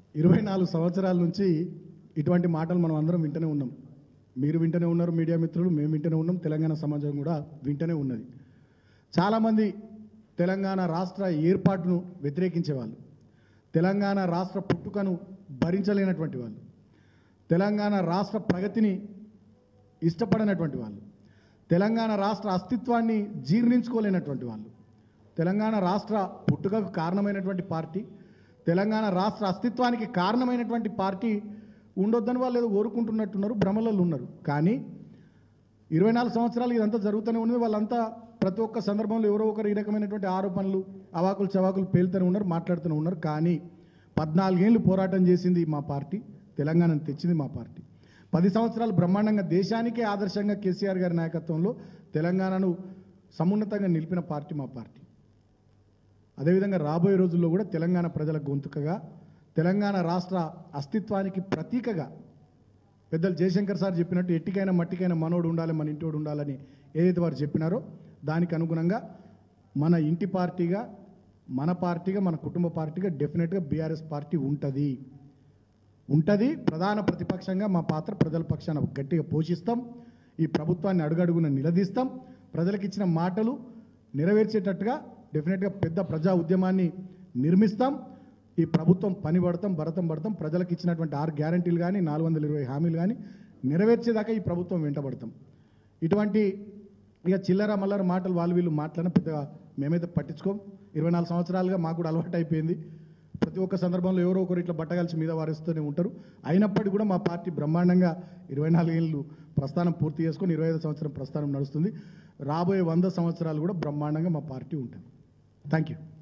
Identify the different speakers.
Speaker 1: 24 సంవత్సరాల నుంచి ఇటువంటి మాటలు మనం అందరం వింటనే ఉన్నాం. మీరు వింటనే ఉన్నారు, మీడియా మిత్రులు, మేము వింటనే ఉన్నాం, తెలంగాణ సమాజం కూడా వింటనే ఉన్నది. చాలామంది తెలంగాణ రాష్ట్ర ఏర్పాటును వ్యతిరేకించేవాళ్ళు, తెలంగాణ రాష్ట్ర పుట్టుకను భరించలేనటువంటి వాళ్ళు, తెలంగాణ రాష్ట్ర ప్రగతిని ఇష్టపడనటువంటి వాళ్ళు, తెలంగాణ రాష్ట్ర అస్తిత్వాన్ని జీర్ణించుకోలేనటువంటి వాళ్ళు, తెలంగాణ రాష్ట్ర పుట్టుకకు కారణమైనటువంటి పార్టీ, తెలంగాణ రాష్ట్ర అస్తిత్వానికి కారణమైనటువంటి పార్టీ ఉండొద్దని వాళ్ళు ఏదో కోరుకుంటున్నట్టున్నారు, భ్రమలలో ఉన్నారు. కానీ 24 సంవత్సరాలు ఇదంతా జరుగుతూనే ఉన్నది. వాళ్ళంతా ప్రతి ఒక్క సందర్భంలో ఎవరో ఒకరు ఈ రకమైనటువంటి ఆరోపణలు, అవాకులు చవాకులు పేలుతూనే ఉన్నారు, మాట్లాడుతూనే ఉన్నారు. కానీ 14 ఏళ్ళు పోరాటం చేసింది మా పార్టీ, తెలంగాణను తెచ్చింది మా పార్టీ. 10 సంవత్సరాలు బ్రహ్మాండంగా దేశానికే ఆదర్శంగా కేసీఆర్ గారి నాయకత్వంలో తెలంగాణను సమున్నతంగా నిలిపిన పార్టీ మా పార్టీ. అదేవిధంగా రాబోయే రోజుల్లో కూడా తెలంగాణ ప్రజల గొంతుకగా, తెలంగాణ రాష్ట్ర అస్తిత్వానికి ప్రతీకగా పెద్దలు జయశంకర్ సార్ చెప్పినట్టు ఎట్టికైనా మట్టికైనా మనోడు ఉండాలి, మన ఇంటోడు ఉండాలని ఏదైతే వారు చెప్పినారో దానికి అనుగుణంగా మన ఇంటి పార్టీగా, మన పార్టీగా, మన కుటుంబ పార్టీగా డెఫినెట్గా బీఆర్ఎస్ పార్టీ ఉంటుంది. ప్రధాన ప్రతిపక్షంగా మా పాత్ర ప్రజల పక్షాన గట్టిగా పోషిస్తాం. ఈ ప్రభుత్వాన్ని అడుగడుగున నిలదీస్తాం. ప్రజలకు ఇచ్చిన మాటలు నెరవేర్చేటట్టుగా డెఫినెట్గా పెద్ద ప్రజా ఉద్యమాన్ని నిర్మిస్తాం. ఈ ప్రభుత్వం పని పడతాం, భరతం పడతాం. ప్రజలకు ఇచ్చినటువంటి 6 గ్యారంటీలు కానీ, 420 హామీలు కానీ నెరవేర్చేదాకా ఈ ప్రభుత్వం వెంటబడతాం. ఇటువంటి ఇక చిల్లర మల్లర మాటలు వాళ్ళు వీళ్ళు మాట్లాడిన పెద్దగా మేమైతే పట్టించుకోం. 24 సంవత్సరాలుగా మాకు కూడా అలవాటు అయిపోయింది. ప్రతి ఒక్క సందర్భంలో ఎవరో ఒకరు ఇట్లా బట్టగాల్చి మీద వారిస్తూనే ఉంటారు. అయినప్పటికీ కూడా మా పార్టీ బ్రహ్మాండంగా 24 ఏళ్ళు ప్రస్థానం పూర్తి చేసుకొని 25 సంవత్సరం ప్రస్థానం నడుస్తుంది. రాబోయే 100 సంవత్సరాలు కూడా బ్రహ్మాండంగా మా పార్టీ ఉంటుంది. Thank you.